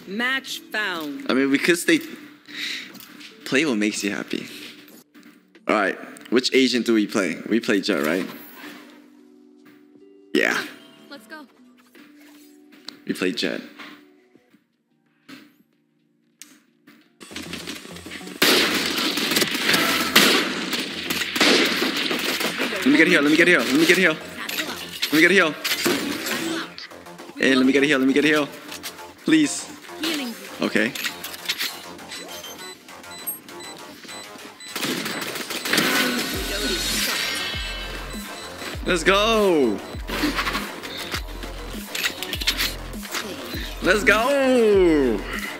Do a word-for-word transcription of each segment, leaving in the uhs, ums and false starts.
Match found. I mean, we could stay. Play what makes you happy. All right. Which agent do we play? We play Jett, right? Yeah. Let's go. We play Jett. Let me get a heal. Let me get a heal. Let me get a heal. Let me get a heal. Hey, let me get a heal. Let me get a heal. Please. Okay. Let's go. Let's go.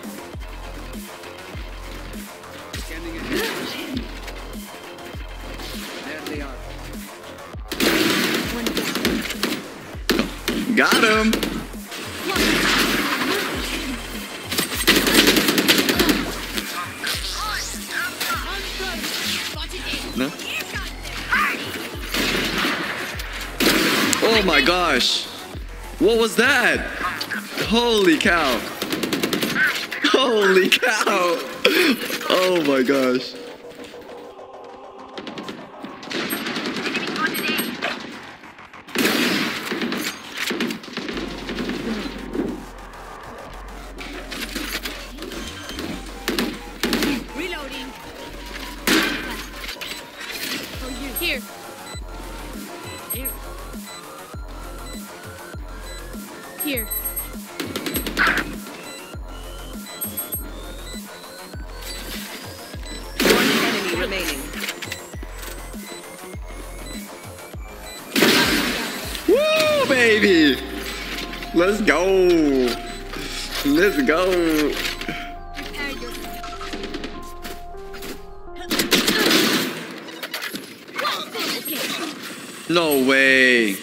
Got him. No. Oh my gosh. What was that? Holy cow. Holy cow. Oh my gosh. Reloading. Here. Here. Here. One enemy remaining. Woo, baby. Let's go. Let's go. No way.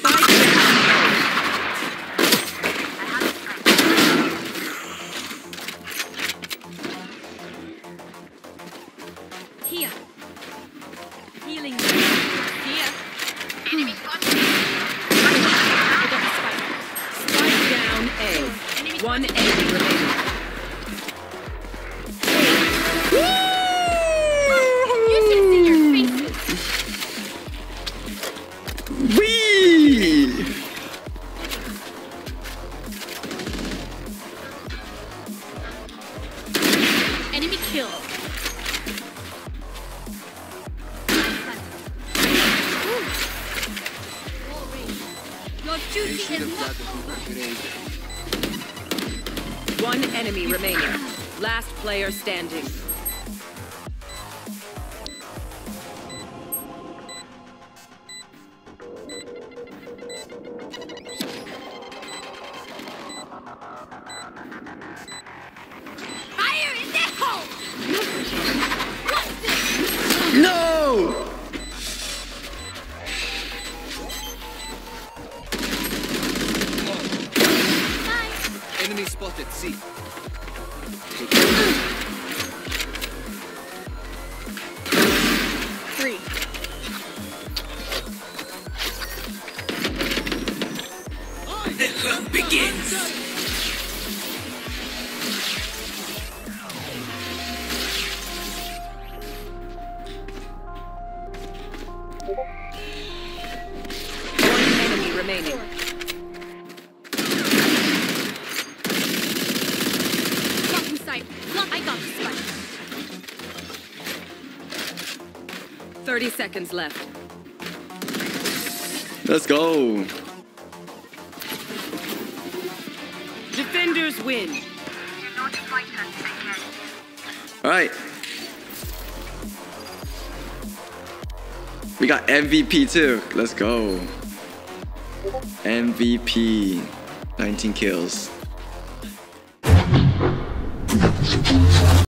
Here. Healing. Here. Enemy contact. Strike down A. One enemy remaining. You should see your faces. Wee. Enemy kill. Your duty is not over. One enemy remaining. Last player standing. Fire in the hole! No. Enemy spotted. C. Three. The hunt begins. One enemy remaining. Blocking sight. Block. I got the spike. Thirty seconds left. Let's go. Defenders win. All right. We got M V P too. Let's go. M V P. nineteen kills.